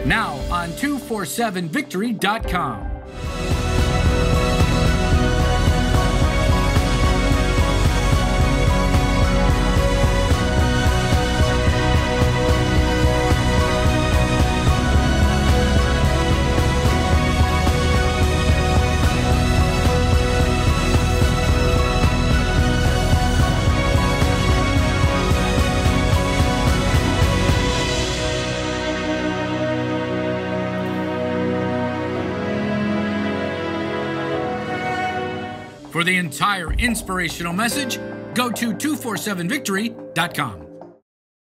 Now on 247victory.com. For the entire inspirational message, go to 247victory.com.